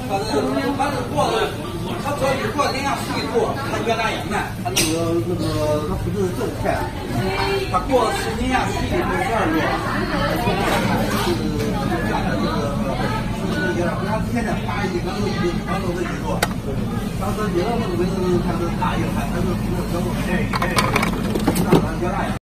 他主要是过那样水果，他越南也慢，他他不是这么快，他过10年呀，12多，他现在发一个刚都是几多，当时别的那个他是大一块，他是那个，让他越南。